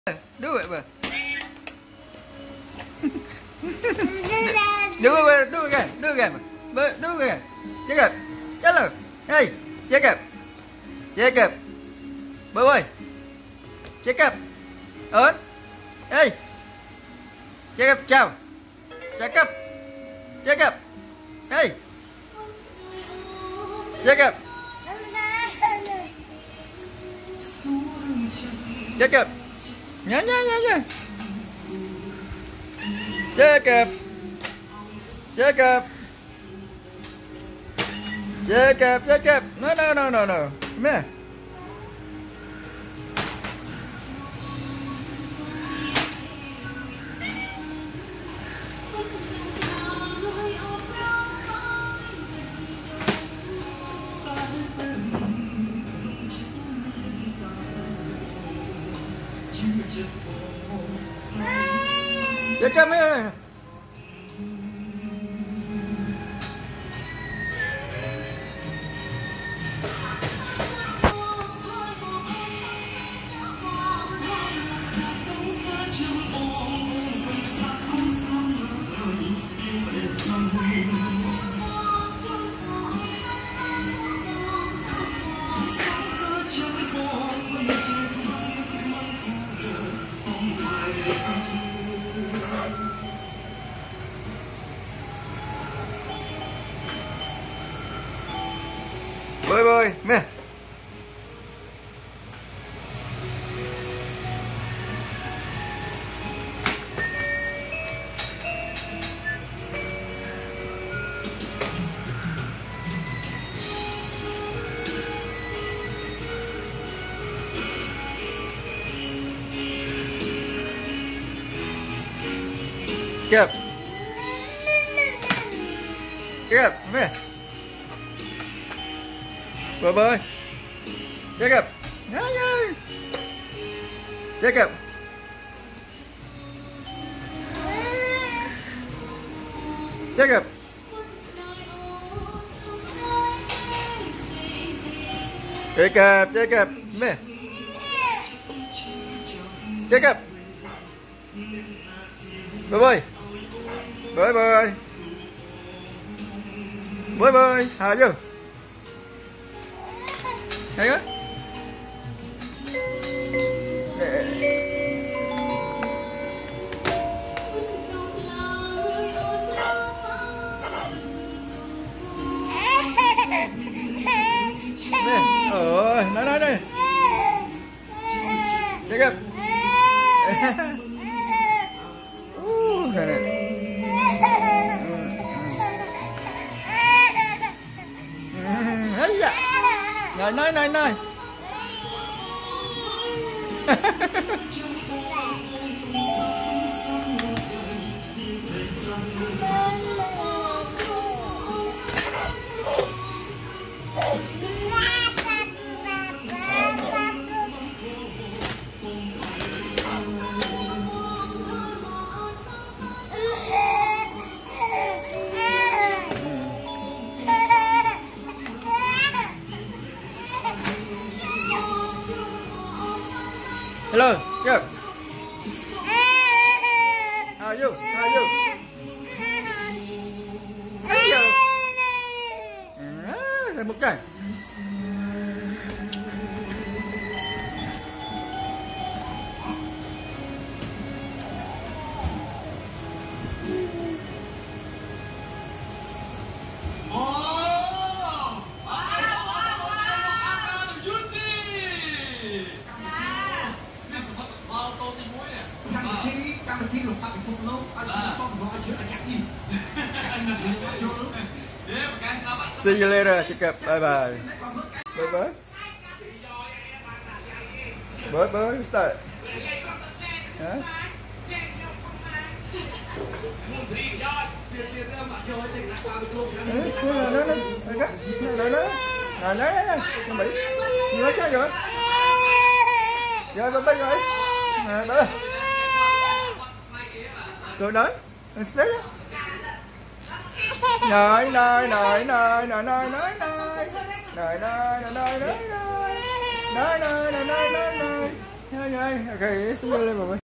Do it, bro. Do again. Do again. Jacob. Hello. Hey, Jacob. Jacob. Boy. Jacob. Ớn. Hey. Jacob, chào. Jacob. Jacob. Hey. Jacob. Jacob. Nha. Jacob. No. Come here. Jacob here. Bơi mẹ. Jacob, mẹ. Bơi. Jacob. Jacob. Jacob. Jacob. Mẹ. Jacob. Bơi. How are you? Hay quá. Ôi, nói đây. Jacob. Này. Hello, Jacob. How are you? Làm một cái. See you later, Jacob. Bye bye. Bye. Start. Hả? Rồi, bye rồi. Đó. Rồi nói. Stay. Nói. Yeah, yeah. Okay, see you later. Bye.